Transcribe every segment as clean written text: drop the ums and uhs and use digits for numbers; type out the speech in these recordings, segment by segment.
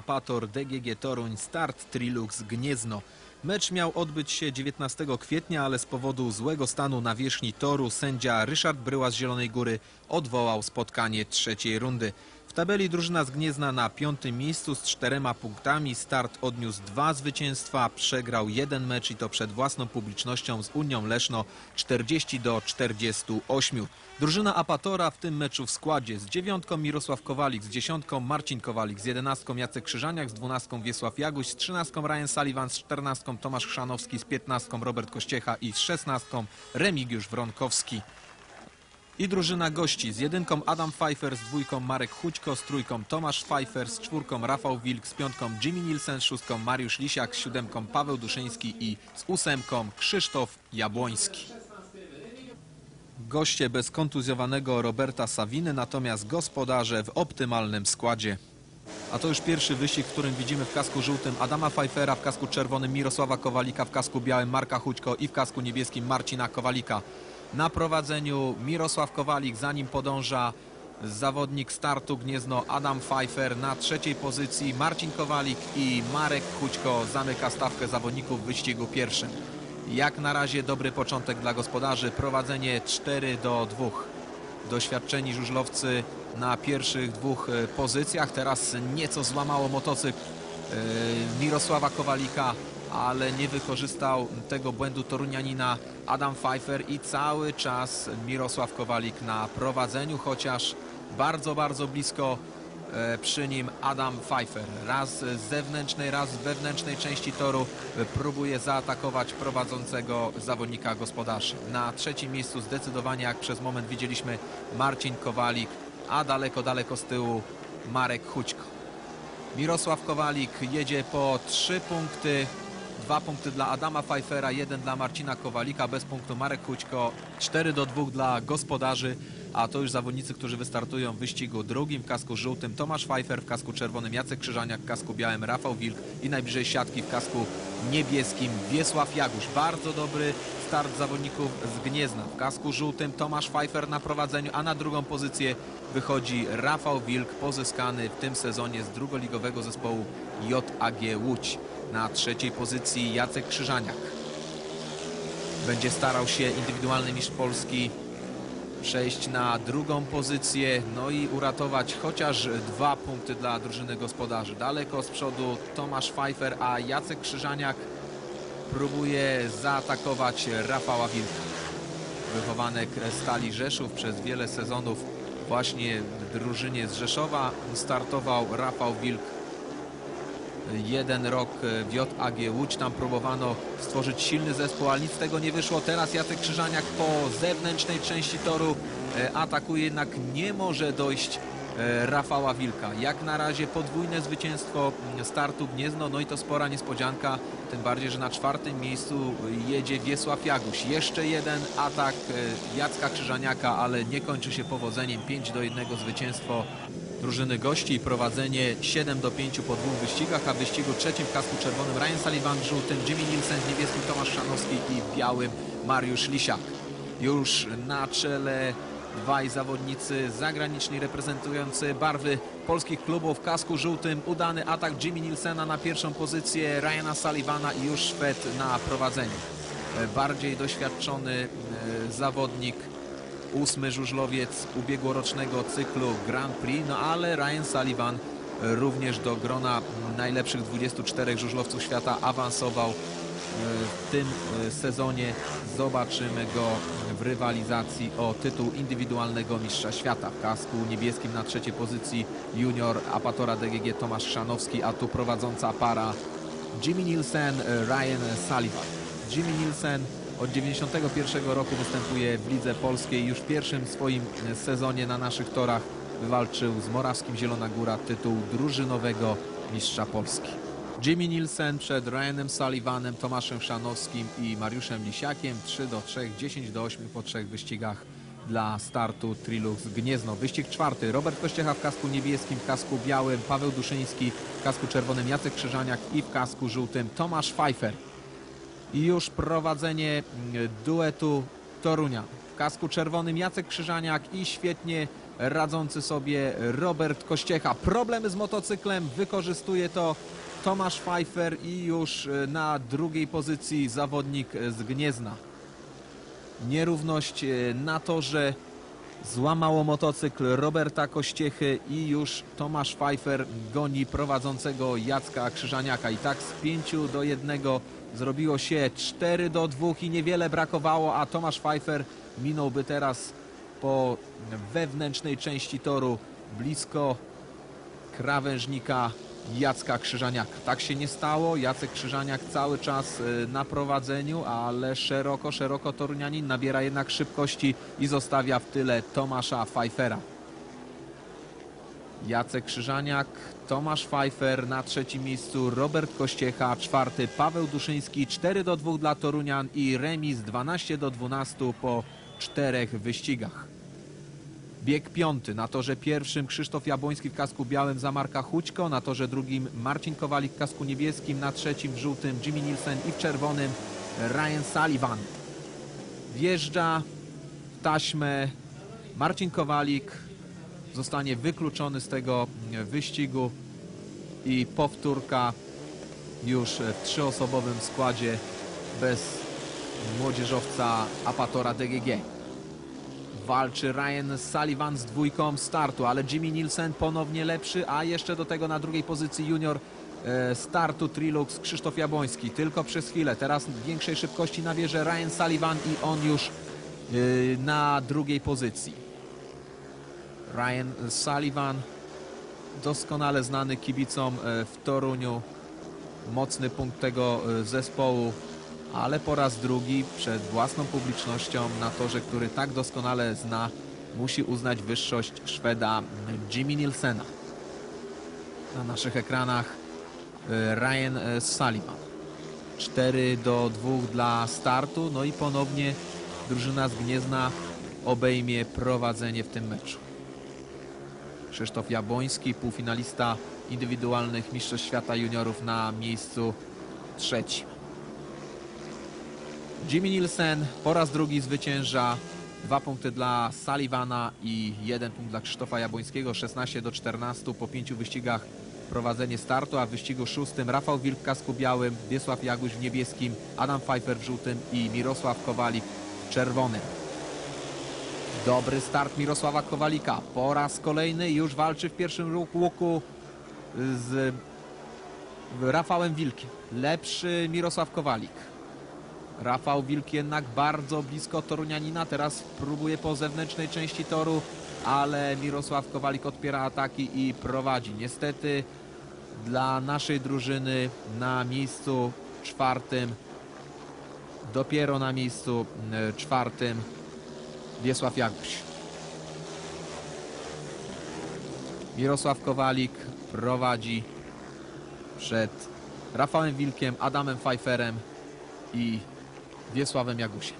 Apator DGG Toruń Start Trilux Gniezno. Mecz miał odbyć się 19 kwietnia, ale z powodu złego stanu nawierzchni toru sędzia Ryszard Bryła z Zielonej Góry odwołał spotkanie trzeciej rundy. W tabeli drużyna z Gniezna na 5. miejscu z 4 punktami. Start odniósł 2 zwycięstwa, przegrał 1 mecz i to przed własną publicznością z Unią Leszno 40-48. Drużyna Apatora w tym meczu w składzie z 9 Mirosław Kowalik, z 10 Marcin Kowalik, z 11 Jacek Krzyżaniak, z 12 Wiesław Jaguś, z 13 Ryan Sullivan, z 14 Tomasz Chrzanowski, z 15 Robert Kościecha i z 16 Remigiusz Wronkowski. I drużyna gości z 1 Adam Pfeiffer, z 2 Marek Hućko, z 3 Tomasz Pfeiffer, z 4 Rafał Wilk, z 5 Jimmy Nielsen, z 6 Mariusz Lisiak, z 7 Paweł Duszyński i z 8 Krzysztof Jabłoński. Goście bez kontuzjowanego Roberta Sawiny, natomiast gospodarze w optymalnym składzie. A to już pierwszy wyścig, w którym widzimy w kasku żółtym Adama Pfeiffera, w kasku czerwonym Mirosława Kowalika, w kasku białym Marka Hućko i w kasku niebieskim Marcina Kowalika. Na prowadzeniu Mirosław Kowalik, za nim podąża zawodnik startu Gniezno Adam Pfeiffer, na 3. pozycji Marcin Kowalik i Marek Hućko zamyka stawkę zawodników w wyścigu pierwszym. Jak na razie dobry początek dla gospodarzy, prowadzenie 4-2. Doświadczeni żużlowcy na pierwszych 2 pozycjach, teraz nieco złamało motocykl Mirosława Kowalika, ale nie wykorzystał tego błędu torunianina Adam Pfeiffer i cały czas Mirosław Kowalik na prowadzeniu, chociaż bardzo blisko przy nim Adam Pfeiffer. Raz z zewnętrznej, raz z wewnętrznej części toru próbuje zaatakować prowadzącego zawodnika gospodarzy. Na 3. miejscu zdecydowanie, jak przez moment widzieliśmy, Marcin Kowalik, a daleko z tyłu Marek Hućko. Mirosław Kowalik jedzie po 3 punkty. 2 punkty dla Adama Pfeiffera, 1 dla Marcina Kowalika, bez punktu Marek Hućko, 4-2 dla gospodarzy, a to już zawodnicy, którzy wystartują w wyścigu drugim. W kasku żółtym Tomasz Pfeiffer, w kasku czerwonym Jacek Krzyżaniak, w kasku białym Rafał Wilk i najbliżej siatki w kasku niebieskim Wiesław Jaguś. Bardzo dobry start zawodników z Gniezna. W kasku żółtym Tomasz Pfeiffer na prowadzeniu, a na 2. pozycję wychodzi Rafał Wilk, pozyskany w tym sezonie z drugoligowego zespołu JAG Łódź. Na 3. pozycji Jacek Krzyżaniak. Będzie starał się indywidualny mistrz Polski przejść na 2. pozycję, no i uratować chociaż 2 punkty dla drużyny gospodarzy. Daleko z przodu Tomasz Pfeiffer, a Jacek Krzyżaniak próbuje zaatakować Rafała Wilka. Wychowanek Stali Rzeszów, przez wiele sezonów właśnie w drużynie z Rzeszowa startował Rafał Wilk. 1 rok w JAG Łódź, tam próbowano stworzyć silny zespół, ale nic z tego nie wyszło. Teraz Jacek Krzyżaniak po zewnętrznej części toru atakuje, jednak nie może dojść Rafała Wilka. Jak na razie podwójne zwycięstwo startu Gniezno, no i to spora niespodzianka, tym bardziej, że na 4. miejscu jedzie Wiesław Jaguś. Jeszcze jeden atak Jacka Krzyżaniaka, ale nie kończy się powodzeniem. 5-1 zwycięstwo drużyny gości i prowadzenie 7-5 po 2 wyścigach, a w wyścigu trzecim w kasku czerwonym Ryan Sullivan, w żółtym Jimmy Nielsen, w niebieskim Tomasz Chrzanowski i w białym Mariusz Lisiak. Już na czele 2 zawodnicy zagraniczni reprezentujący barwy polskich klubów. W kasku żółtym udany atak Jimmy Nielsena na 1. pozycję Ryana Sullivana i już Szwed na prowadzeniu. Bardziej doświadczony zawodnik, 8. żużlowiec ubiegłorocznego cyklu Grand Prix, no ale Ryan Sullivan również do grona najlepszych 24 żużlowców świata awansował w tym sezonie. Zobaczymy go w rywalizacji o tytuł indywidualnego mistrza świata. W kasku niebieskim na 3. pozycji junior Apatora DGG Tomasz Chrzanowski, a tu prowadząca para Jimmy Nielsen, Ryan Sullivan. Jimmy Nielsen od 1991 roku występuje w lidze polskiej. Już w pierwszym swoim sezonie na naszych torach wywalczył z Morawskim Zielona Góra tytuł drużynowego mistrza Polski. Jimmy Nielsen przed Ryanem Sullivanem, Tomaszem Chrzanowskim i Mariuszem Lisiakiem. 3-3, 10-8 po 3 wyścigach dla startu Trilux Gniezno. Wyścig 4. Robert Kościecha w kasku niebieskim, w kasku białym Paweł Duszyński, w kasku czerwonym Jacek Krzyżaniak i w kasku żółtym Tomasz Pfeiffer. I już prowadzenie duetu Torunia. W kasku czerwonym Jacek Krzyżaniak i świetnie radzący sobie Robert Kościecha. Problemy z motocyklem, wykorzystuje to Tomasz Pfeiffer i już na drugiej pozycji zawodnik z Gniezna. Nierówność na torze złamało motocykl Roberta Kościechy i już Tomasz Pfeiffer goni prowadzącego Jacka Krzyżaniaka. I tak z 5-1 zrobiło się 4-2 i niewiele brakowało, a Tomasz Pfeiffer minąłby teraz po wewnętrznej części toru blisko krawężnika Jacka Krzyżaniaka. Tak się nie stało. Jacek Krzyżaniak cały czas na prowadzeniu, ale szeroko Torunianin nabiera jednak szybkości i zostawia w tyle Tomasza Pfeiffera. Jacek Krzyżaniak, Tomasz Pfeiffer na trzecim miejscu, Robert Kościecha czwarty, Paweł Duszyński. 4-2 dla Torunian i remis 12-12 po 4 wyścigach. Bieg piąty. Na torze pierwszym Krzysztof Jabłoński w kasku białym za Marka Hućko, na torze drugim Marcin Kowalik w kasku niebieskim, na trzecim w żółtym Jimmy Nielsen i w czerwonym Ryan Sullivan. Wjeżdża w taśmę Marcin Kowalik, zostanie wykluczony z tego wyścigu i powtórka już w trzyosobowym składzie bez młodzieżowca Apatora DGG. Walczy Ryan Sullivan z dwójką startu, ale Jimmy Nielsen ponownie lepszy, a jeszcze do tego na drugiej pozycji junior startu Trilux Krzysztof Jabłoński. Tylko przez chwilę. Teraz większej szybkości nabierze Ryan Sullivan i on już na drugiej pozycji. Ryan Sullivan, doskonale znany kibicom w Toruniu, mocny punkt tego zespołu, ale po raz drugi przed własną publicznością na torze, który tak doskonale zna, musi uznać wyższość Szweda Jimmy Nielsena. Na naszych ekranach Ryan Sullivan. 4-2 dla startu, no i ponownie drużyna z Gniezna obejmie prowadzenie w tym meczu. Krzysztof Jabłoński, półfinalista indywidualnych Mistrzostw Świata Juniorów, na miejscu trzecim. Jimmy Nielsen po raz drugi zwycięża. 2 punkty dla Sullivana i 1 punkt dla Krzysztofa Jabłońskiego. 16-14 po 5 wyścigach prowadzenie startu, a w wyścigu szóstym Rafał Wilk w kasku białym, Wiesław Jaguś w niebieskim, Adam Pfeiffer w żółtym i Mirosław Kowalik w czerwonym. Dobry start Mirosława Kowalika. Po raz kolejny już walczy w pierwszym łuku z Rafałem Wilkiem. Lepszy Mirosław Kowalik. Rafał Wilk jednak bardzo blisko Torunianina. Teraz próbuje po zewnętrznej części toru, ale Mirosław Kowalik odpiera ataki i prowadzi. Niestety dla naszej drużyny na miejscu czwartym, dopiero na miejscu czwartym Wiesław Jaguś. Mirosław Kowalik prowadzi przed Rafałem Wilkiem, Adamem Pfeifferem i Wiesławem Jagusiem.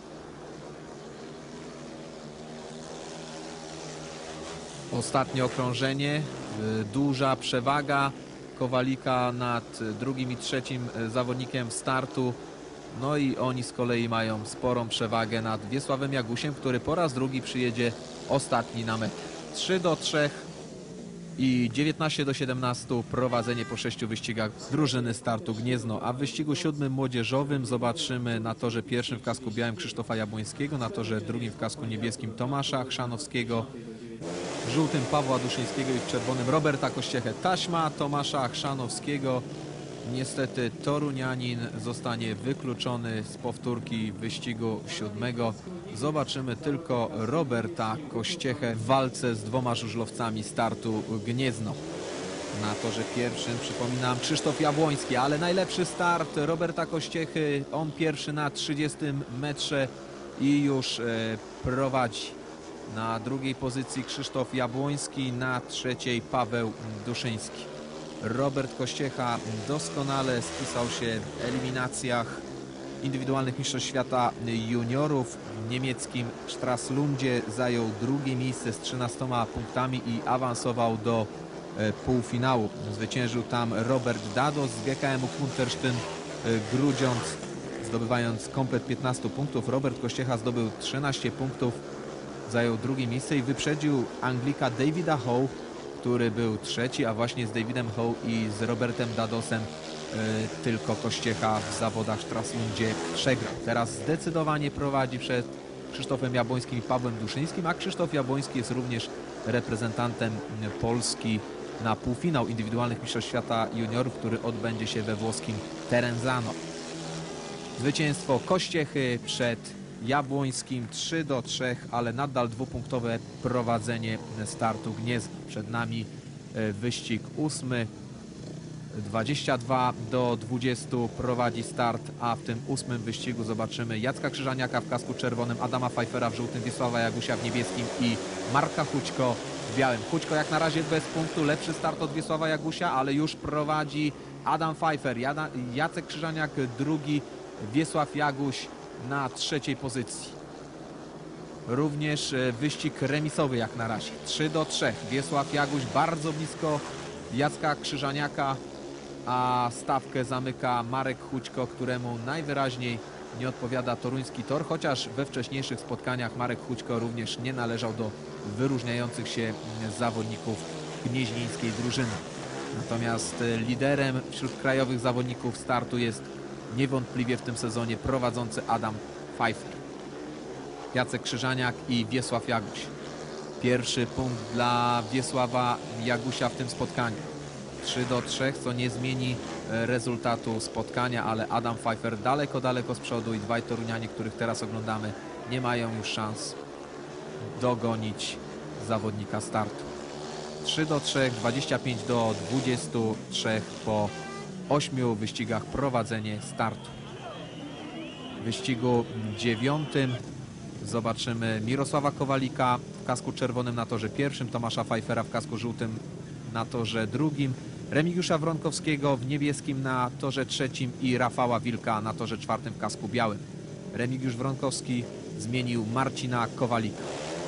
Ostatnie okrążenie, duża przewaga Kowalika nad drugim i trzecim zawodnikiem startu. No i oni z kolei mają sporą przewagę nad Wiesławem Jagusiem, który po raz drugi przyjedzie ostatni na metę. 3-3 i 19-17 prowadzenie po 6 wyścigach drużyny startu Gniezno. A w wyścigu siódmym młodzieżowym zobaczymy na torze pierwszym w kasku białym Krzysztofa Jabłońskiego, na torze drugim w kasku niebieskim Tomasza Chrzanowskiego, w żółtym Pawła Duszyńskiego i w czerwonym Roberta Kościechę. Taśma Tomasza Chrzanowskiego. Niestety Torunianin zostanie wykluczony z powtórki wyścigu siódmego. Zobaczymy tylko Roberta Kościechę w walce z dwoma żużlowcami startu Gniezno. Na torze pierwszym, przypominam, Krzysztof Jabłoński, ale najlepszy start Roberta Kościechy. On pierwszy na 30 metrze i już prowadzi. Na drugiej pozycji Krzysztof Jabłoński, na trzeciej Paweł Duszyński. Robert Kościecha doskonale spisał się w eliminacjach indywidualnych Mistrzostw Świata Juniorów. W niemieckim Stralsundzie zajął drugie miejsce z 13 punktami i awansował do półfinału. Zwyciężył tam Robert Dados z GKM-u Kuntersztyn Grudziądz, zdobywając komplet 15 punktów. Robert Kościecha zdobył 13 punktów, zajął drugie miejsce i wyprzedził Anglika Davida Howe, który był trzeci, a właśnie z Davidem Howe i z Robertem Dadosem tylko Kościecha w zawodach w Stralsundzie przegrał. Teraz zdecydowanie prowadzi przed Krzysztofem Jabłońskim i Pawłem Duszyńskim, a Krzysztof Jabłoński jest również reprezentantem Polski na półfinał indywidualnych Mistrzostw Świata Juniorów, który odbędzie się we włoskim Terenzano. Zwycięstwo Kościechy przed Jabłońskim 3-3, ale nadal dwupunktowe prowadzenie startu Gniezna. Przed nami wyścig 8. 22-20 prowadzi start, a w tym 8. wyścigu zobaczymy Jacka Krzyżaniaka w kasku czerwonym, Adama Pfeifera w żółtym, Wiesława Jagusia w niebieskim i Marka Hućko w białym. Hućko jak na razie bez punktu, lepszy start od Wiesława Jagusia, ale już prowadzi Adam Pfeiffer, Jacek Krzyżaniak drugi, Wiesław Jaguś na trzeciej pozycji. Również wyścig remisowy jak na razie, 3-3. Wiesław Jaguś bardzo blisko Jacka Krzyżaniaka, a stawkę zamyka Marek Hućko, któremu najwyraźniej nie odpowiada toruński tor, chociaż we wcześniejszych spotkaniach Marek Hućko również nie należał do wyróżniających się zawodników gnieźnieńskiej drużyny. Natomiast liderem wśród krajowych zawodników startu jest niewątpliwie w tym sezonie prowadzący Adam Pfeiffer. Jacek Krzyżaniak i Wiesław Jaguś. Pierwszy punkt dla Wiesława Jagusia w tym spotkaniu. 3-3, co nie zmieni rezultatu spotkania, ale Adam Pfeiffer daleko z przodu i dwaj Torunianie, których teraz oglądamy, nie mają już szans dogonić zawodnika startu. 3-3, 25-23 po 8 wyścigach prowadzenie startu. W wyścigu 9 zobaczymy Mirosława Kowalika w kasku czerwonym na torze pierwszym, Tomasza Pfeiffera w kasku żółtym na torze drugim, Remigiusza Wronkowskiego w niebieskim na torze trzecim i Rafała Wilka na torze czwartym w kasku białym. Remigiusz Wronkowski zmienił Marcina Kowalika.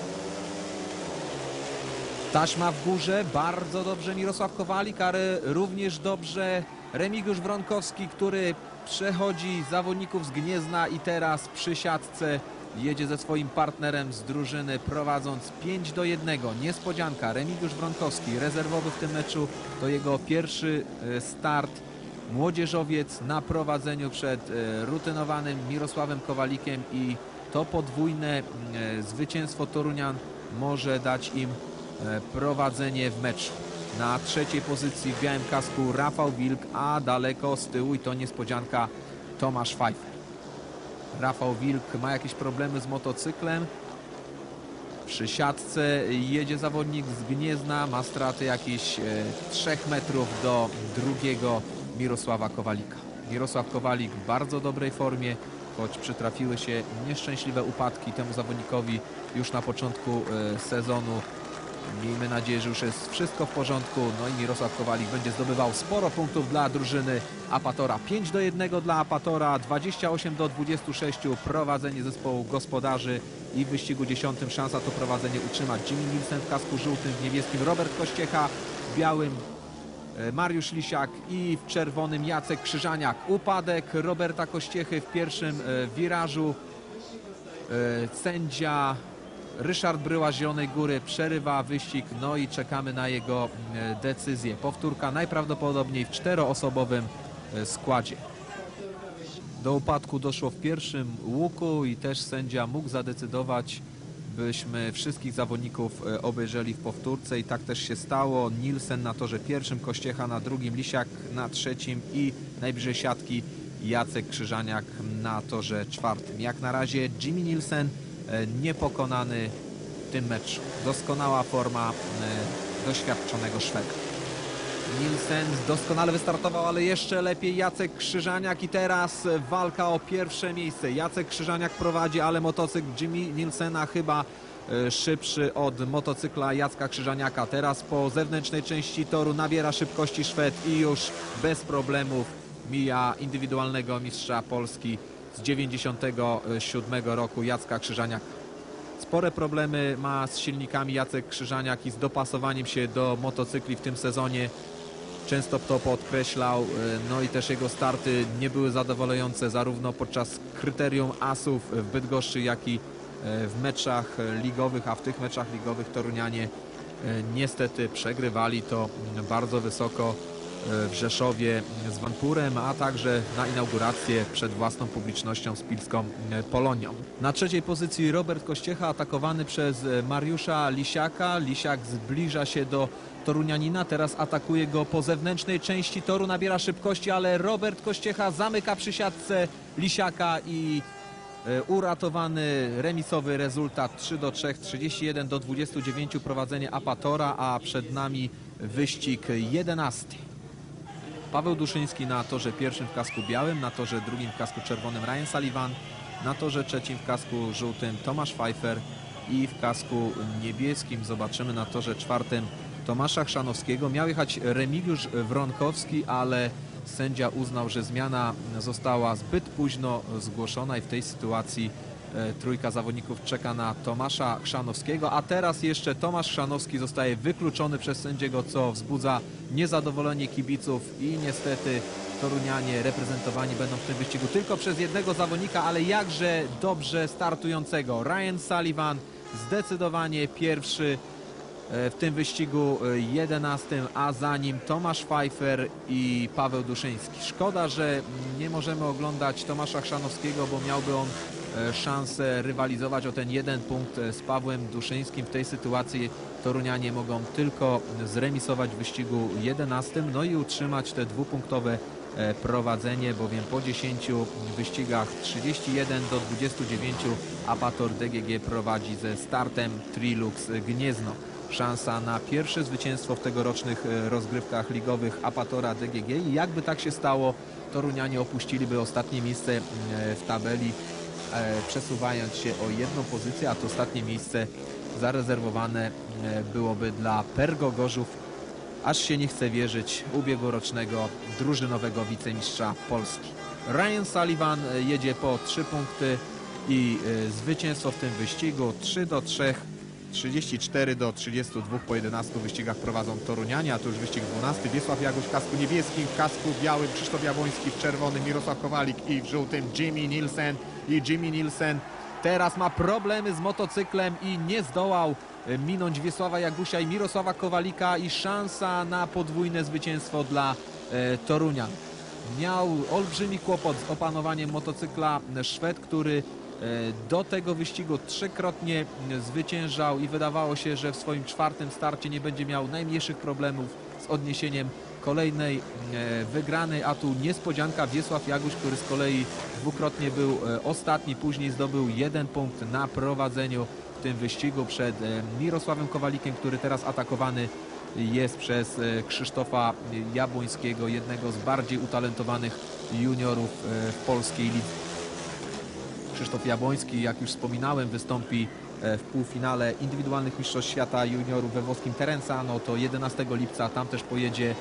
Taśma w górze, bardzo dobrze Mirosław Kowalik, ale również dobrze Remigiusz Wronkowski, który przechodzi zawodników z Gniezna i teraz przy siatce jedzie ze swoim partnerem z drużyny, prowadząc 5-1. Niespodzianka, Remigiusz Wronkowski, rezerwowy w tym meczu, to jego pierwszy start. Młodzieżowiec na prowadzeniu przed rutynowanym Mirosławem Kowalikiem i to podwójne zwycięstwo Torunian może dać im prowadzenie w meczu. Na trzeciej pozycji w białym kasku Rafał Wilk, a daleko z tyłu i to niespodzianka Tomasz Pfeiffer. Rafał Wilk ma jakieś problemy z motocyklem. Przy siatce jedzie zawodnik z Gniezna, ma straty jakieś 3 metrów do drugiego Mirosława Kowalika. Mirosław Kowalik w bardzo dobrej formie, choć przytrafiły się nieszczęśliwe upadki temu zawodnikowi już na początku sezonu. Miejmy nadzieję, że już jest wszystko w porządku. No i Mirosław Kowalik będzie zdobywał sporo punktów dla drużyny Apatora. 5-1 dla Apatora, 28-26 prowadzenie zespołu gospodarzy i w wyścigu 10 szansa to prowadzenie utrzymać. Jimmy Nielsen w kasku żółtym, w niebieskim Robert Kościecha, w białym Mariusz Lisiak i w czerwonym Jacek Krzyżaniak. Upadek Roberta Kościechy w pierwszym wirażu. Sędzia Ryszard Bryła z Zielonej Góry przerywa wyścig, no i czekamy na jego decyzję. Powtórka najprawdopodobniej w 4-osobowym składzie. Do upadku doszło w pierwszym łuku i też sędzia mógł zadecydować, byśmy wszystkich zawodników obejrzeli w powtórce i tak też się stało. Nielsen na torze pierwszym, Kościecha na drugim, Lisiak na trzecim i najbliżej siatki Jacek Krzyżaniak na torze czwartym. Jak na razie Jimmy Nielsen niepokonany w tym meczu. Doskonała forma doświadczonego Szweda. Nielsen doskonale wystartował, ale jeszcze lepiej Jacek Krzyżaniak i teraz walka o pierwsze miejsce. Jacek Krzyżaniak prowadzi, ale motocykl Jimmy Nielsena chyba szybszy od motocykla Jacka Krzyżaniaka. Teraz po zewnętrznej części toru nabiera szybkości Szwed i już bez problemów mija indywidualnego mistrza Polski z 97 roku Jacka Krzyżaniaka. Spore problemy ma z silnikami Jacek Krzyżaniak i z dopasowaniem się do motocykli w tym sezonie. Często to podkreślał, no i też jego starty nie były zadowalające zarówno podczas kryterium asów w Bydgoszczy, jak i w meczach ligowych, a w tych meczach ligowych torunianie niestety przegrywali to bardzo wysoko w Rzeszowie z Vanpurem, a także na inaugurację przed własną publicznością z Pilską Polonią. Na trzeciej pozycji Robert Kościecha, atakowany przez Mariusza Lisiaka. Lisiak zbliża się do torunianina, teraz atakuje go po zewnętrznej części toru, nabiera szybkości, ale Robert Kościecha zamyka przy siatce Lisiaka i uratowany remisowy rezultat 3-3, 31-29 prowadzenie Apatora, a przed nami wyścig 11. Paweł Duszyński na torze pierwszym w kasku białym, na torze drugim w kasku czerwonym Ryan Sullivan, na torze trzecim w kasku żółtym Tomasz Pfeiffer i w kasku niebieskim zobaczymy na torze czwartym Tomasza Chrzanowskiego. Miał jechać Remigiusz Wronkowski, ale sędzia uznał, że zmiana została zbyt późno zgłoszona i w tej sytuacji trójka zawodników czeka na Tomasza Chrzanowskiego, a teraz jeszcze Tomasz Chrzanowski zostaje wykluczony przez sędziego, co wzbudza niezadowolenie kibiców i niestety torunianie reprezentowani będą w tym wyścigu tylko przez jednego zawodnika, ale jakże dobrze startującego. Ryan Sullivan zdecydowanie pierwszy w tym wyścigu 11, a za nim Tomasz Pfeiffer i Paweł Duszyński. Szkoda, że nie możemy oglądać Tomasza Chrzanowskiego, bo miałby on szansę rywalizować o ten jeden punkt z Pawłem Duszyńskim. W tej sytuacji torunianie mogą tylko zremisować w wyścigu 11, no i utrzymać te dwupunktowe prowadzenie, bowiem po 10 wyścigach 31-29 Apator DGG prowadzi ze startem Trilux Gniezno. Szansa na pierwsze zwycięstwo w tegorocznych rozgrywkach ligowych Apatora DGG i jakby tak się stało, torunianie opuściliby ostatnie miejsce w tabeli, przesuwając się o jedną pozycję, a to ostatnie miejsce zarezerwowane byłoby dla Pergo Gorzów, aż się nie chce wierzyć, ubiegłorocznego drużynowego wicemistrza Polski. Ryan Sullivan jedzie po 3 punkty i zwycięstwo w tym wyścigu 3-3. 34-32 po 11 wyścigach prowadzą torunianie, a to już wyścig 12. Wiesław Jagoś w kasku niebieskim, w kasku białym Krzysztof Jabłoński, w czerwonym Mirosław Kowalik i w żółtym Jimmy Nielsen. I Jimmy Nielsen teraz ma problemy z motocyklem i nie zdołał minąć Wiesława Jagusia i Mirosława Kowalika i szansa na podwójne zwycięstwo dla Torunian. Miał olbrzymi kłopot z opanowaniem motocykla Szwed, który do tego wyścigu 3-krotnie zwyciężał i wydawało się, że w swoim czwartym starcie nie będzie miał najmniejszych problemów z odniesieniem kolejnej wygranej, a tu niespodzianka Wiesław Jaguś, który z kolei dwukrotnie był ostatni, później zdobył 1 punkt na prowadzeniu w tym wyścigu przed Mirosławem Kowalikiem, który teraz atakowany jest przez Krzysztofa Jabłońskiego, jednego z bardziej utalentowanych juniorów w polskiej lidze. Krzysztof Jabłoński, jak już wspominałem, wystąpi w półfinale indywidualnych mistrzostw świata juniorów we włoskim Terenzano. To 11 lipca, tam też pojedzie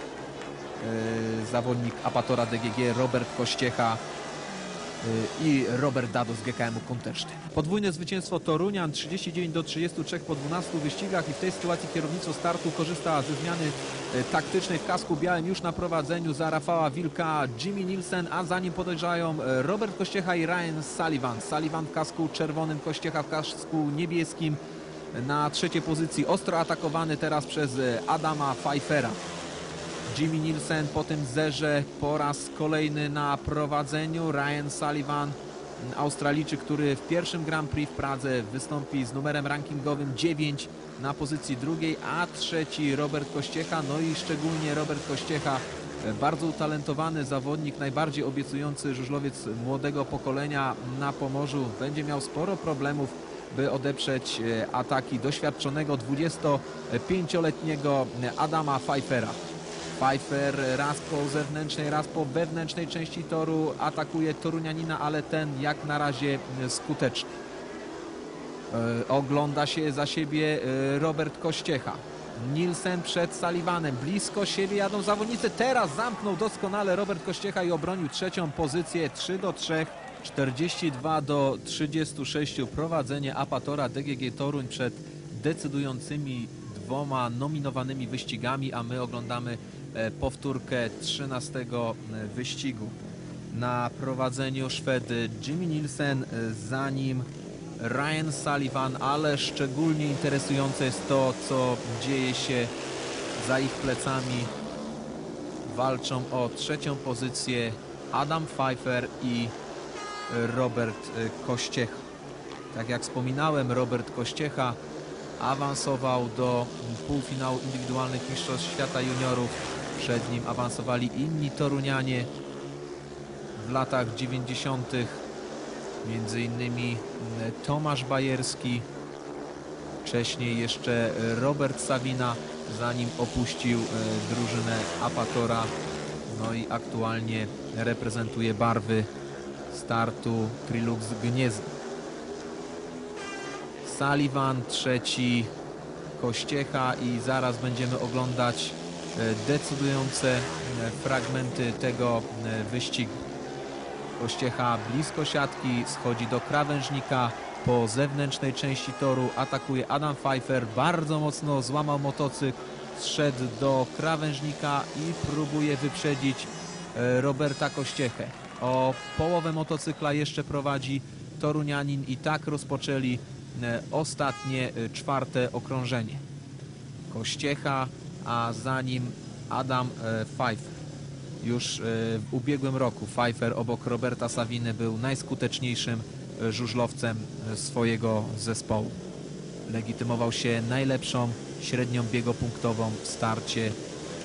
zawodnik Apatora DGG Robert Kościecha i Robert Dado z GKM-u Konteszty. Podwójne zwycięstwo Torunian 39-33 po 12 wyścigach i w tej sytuacji kierownictwo startu korzysta ze zmiany taktycznej w kasku białym już na prowadzeniu za Rafała Wilka Jimmy Nielsen, a za nim podążają Robert Kościecha i Ryan Sullivan. Sullivan w kasku czerwonym, Kościecha w kasku niebieskim. Na trzeciej pozycji ostro atakowany teraz przez Adama Pfeiffera. Jimmy Nielsen po tym zerze po raz kolejny na prowadzeniu. Ryan Sullivan, Australijczyk, który w pierwszym Grand Prix w Pradze wystąpi z numerem rankingowym 9 na pozycji drugiej, a trzeci Robert Kościecha. No i szczególnie Robert Kościecha, bardzo utalentowany zawodnik, najbardziej obiecujący żużlowiec młodego pokolenia na Pomorzu. Będzie miał sporo problemów, by odeprzeć ataki doświadczonego 25-letniego Adama Pfeiffera. Pfeiffer raz po zewnętrznej, raz po wewnętrznej części toru atakuje torunianina, ale ten jak na razie skuteczny. Ogląda się za siebie Robert Kościecha. Nielsen przed Sullivanem. Blisko siebie jadą zawodnicy. Teraz zamknął doskonale Robert Kościecha i obronił trzecią pozycję. 3-3, 42-36. Prowadzenie Apatora DGG Toruń przed decydującymi dwoma nominowanymi wyścigami, a my oglądamy powtórkę 13 wyścigu. Na prowadzeniu Szwed Jimmy Nielsen, za nim Ryan Sullivan, ale szczególnie interesujące jest to, co dzieje się za ich plecami. Walczą o trzecią pozycję Adam Pfeiffer i Robert Kościecha. Tak jak wspominałem, Robert Kościecha awansował do półfinału indywidualnych mistrzostw świata juniorów. Przed nim awansowali inni Torunianie w latach 90. Między innymi Tomasz Bajerski, wcześniej jeszcze Robert Savina, zanim opuścił drużynę Apatora. No i aktualnie reprezentuje barwy startu Trilux Gniezno. Sullivan trzeci, Kościecha i zaraz będziemy oglądać decydujące fragmenty tego wyścigu. Kościecha blisko siatki, schodzi do krawężnika, po zewnętrznej części toru atakuje Adam Pfeiffer, bardzo mocno złamał motocykl, zszedł do krawężnika i próbuje wyprzedzić Roberta Kościechę. O połowę motocykla jeszcze prowadzi Torunianin i tak rozpoczęli ostatnie, czwarte okrążenie. Kościecha, a za nim Adam Pfeiffer. Już w ubiegłym roku Pfeiffer obok Roberta Saviny był najskuteczniejszym żużlowcem swojego zespołu. Legitymował się najlepszą średnią biegopunktową w starcie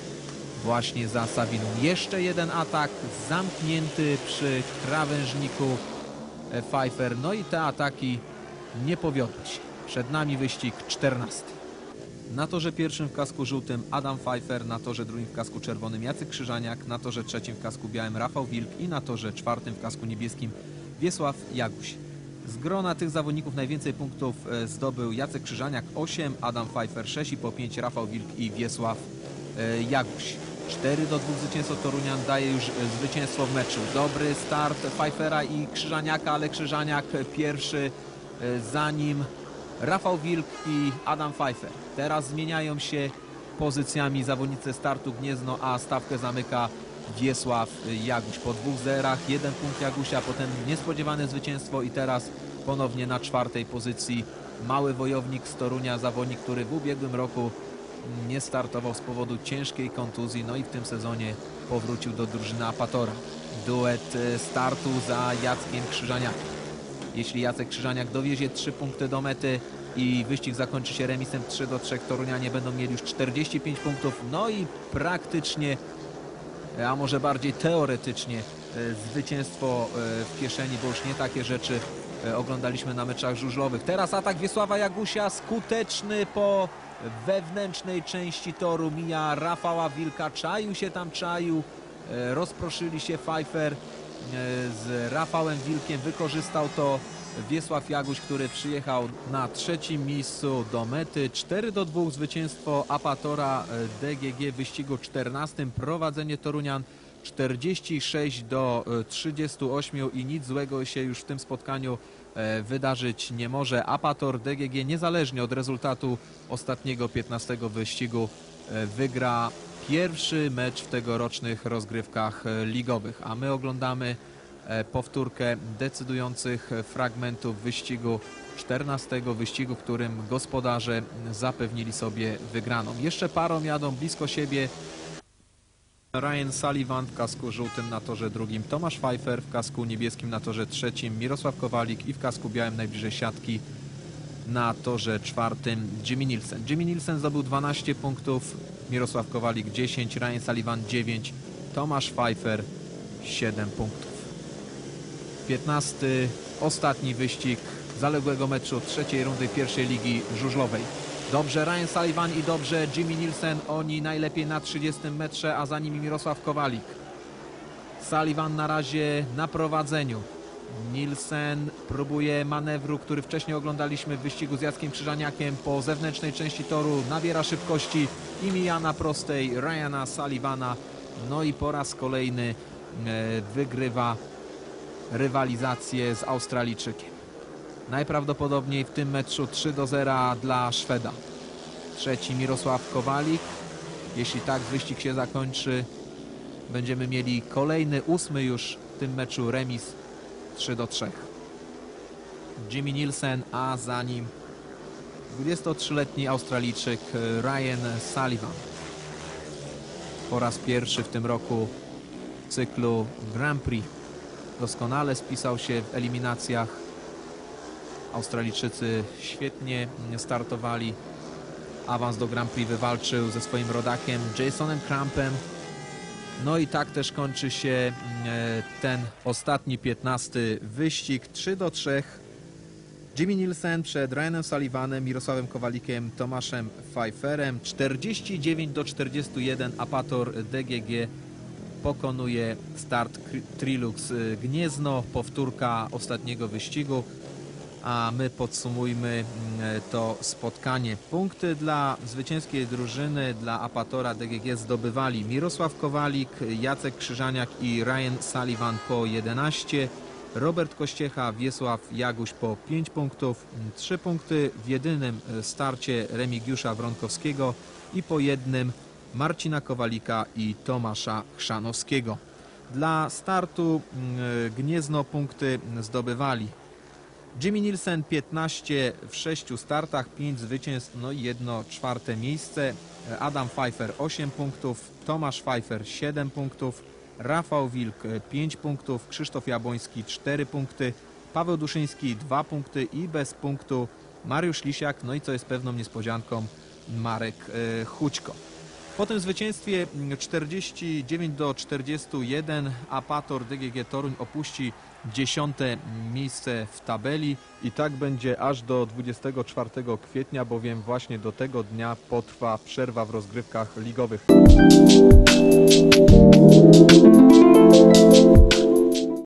właśnie za Saviną. Jeszcze jeden atak zamknięty przy krawężniku Pfeiffer. No i te ataki nie powiodły się. Przed nami wyścig 14. Na torze pierwszym w kasku żółtym Adam Pfeiffer, na torze drugim w kasku czerwonym Jacek Krzyżaniak, na torze trzecim w kasku białym Rafał Wilk i na torze czwartym w kasku niebieskim Wiesław Jaguś. Z grona tych zawodników najwięcej punktów zdobył Jacek Krzyżaniak 8, Adam Pfeiffer 6 i po 5 Rafał Wilk i Wiesław Jaguś. 4-2 zwycięstwo Torunian daje już zwycięstwo w meczu. Dobry start Pfeiffera i Krzyżaniaka, ale Krzyżaniak pierwszy, za nim Rafał Wilk i Adam Pfeiffer. Teraz zmieniają się pozycjami zawodnicy startu Gniezno, a stawkę zamyka Wiesław Jaguś. Po 2 zerach, 1 punkt Jagusia, potem niespodziewane zwycięstwo i teraz ponownie na czwartej pozycji mały wojownik z Torunia, zawodnik, który w ubiegłym roku nie startował z powodu ciężkiej kontuzji, no i w tym sezonie powrócił do drużyny Apatora. Duet startu za Jackiem Krzyżaniakiem. Jeśli Jacek Krzyżaniak dowiezie 3 punkty do mety i wyścig zakończy się remisem 3-3, Torunianie będą mieli już 45 punktów, no i praktycznie, a może bardziej teoretycznie, zwycięstwo w kieszeni, bo już nie takie rzeczy oglądaliśmy na meczach żużlowych. Teraz atak Wiesława Jagusia, skuteczny po wewnętrznej części toru, mija Rafała Wilka, czaił się tam, rozproszyli się Pfeiffer z Rafałem Wilkiem, wykorzystał to Wiesław Jaguś, który przyjechał na trzecim miejscu do mety. 4-2 zwycięstwo Apatora DGG w wyścigu 14. Prowadzenie Torunian 46-38 i nic złego się już w tym spotkaniu wydarzyć nie może. Apator DGG niezależnie od rezultatu ostatniego 15 wyścigu wygra pierwszy mecz w tegorocznych rozgrywkach ligowych, a my oglądamy powtórkę decydujących fragmentów wyścigu 14, wyścigu, w którym gospodarze zapewnili sobie wygraną. Jeszcze parą jadą blisko siebie Ryan Sullivan w kasku żółtym na torze drugim, Tomasz Pfeiffer w kasku niebieskim na torze trzecim, Mirosław Kowalik i w kasku białym najbliżej siatki na torze czwartym Jimmy Nielsen. Jimmy Nielsen zdobył 12 punktów, Mirosław Kowalik 10, Ryan Sullivan 9, Tomasz Pfeiffer 7 punktów. 15. ostatni wyścig zaległego meczu trzeciej rundy pierwszej ligi żużlowej. Dobrze Ryan Sullivan i dobrze Jimmy Nielsen, oni najlepiej na 30 metrze, a za nimi Mirosław Kowalik. Sullivan na razie na prowadzeniu. Nielsen próbuje manewru, który wcześniej oglądaliśmy w wyścigu z Jackiem Krzyżaniakiem. Po zewnętrznej części toru nabiera szybkości i mija na prostej Ryana Sullivana. No i po raz kolejny wygrywa rywalizację z Australijczykiem. Najprawdopodobniej w tym meczu 3-0 dla Szweda. Trzeci Mirosław Kowalik. Jeśli tak wyścig się zakończy, będziemy mieli kolejny, 8 już w tym meczu remis 3-3. Jimmy Nielsen, a za nim 23-letni Australijczyk Ryan Sullivan. Po raz pierwszy w tym roku w cyklu Grand Prix doskonale spisał się w eliminacjach. Australijczycy świetnie startowali. Awans do Grand Prix wywalczył ze swoim rodakiem Jasonem Crampem. No i tak też kończy się ten ostatni 15 wyścig. 3-3. Jimmy Nielsen przed Ryanem Sullivanem, Mirosławem Kowalikiem, Tomaszem Pfeifferem. 49-41 Apator DGG pokonuje Start Trilux Gniezno. Powtórka ostatniego wyścigu. A my podsumujmy to spotkanie. Punkty dla zwycięskiej drużyny, dla Apatora DGG zdobywali Mirosław Kowalik, Jacek Krzyżaniak i Ryan Sullivan po 11, Robert Kościecha, Wiesław Jaguś po 5 punktów, 3 punkty w jedynym starcie Remigiusza Wronkowskiego i po jednym Marcina Kowalika i Tomasza Chrzanowskiego. Dla startu Gniezno punkty zdobywali Jimmy Nielsen 15 w 6 startach, 5 zwycięstw, no i 1/4 miejsce. Adam Pfeiffer 8 punktów, Tomasz Pfeiffer 7 punktów, Rafał Wilk 5 punktów, Krzysztof Jabłoński 4 punkty, Paweł Duszyński 2 punkty i bez punktu Mariusz Lisiak, no i co jest pewną niespodzianką, Marek Chućko. Po tym zwycięstwie 49-41 Apator DGG Toruń opuści 10. miejsce w tabeli i tak będzie aż do 24 kwietnia, bowiem właśnie do tego dnia potrwa przerwa w rozgrywkach ligowych.